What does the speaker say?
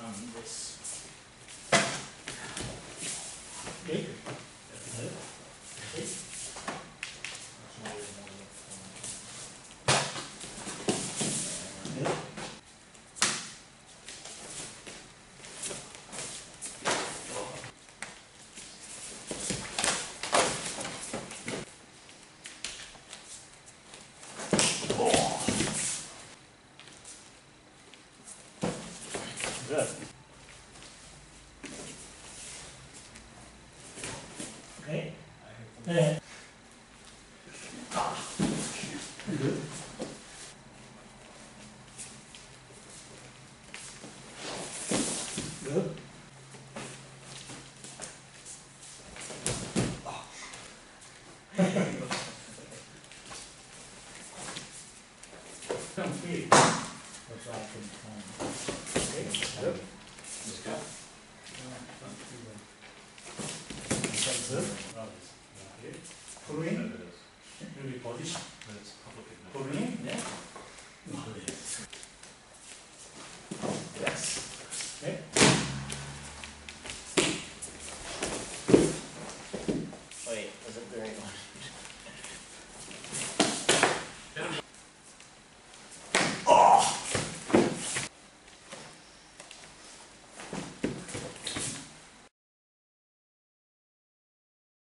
this. Okay. Okay. Good. Okay. Yeah. Good. Good. Come here. That's all I can find. Okay. Good. Let's go. That's good. Okay. Pull in. Maybe polish. That's public. Pull in. Yeah.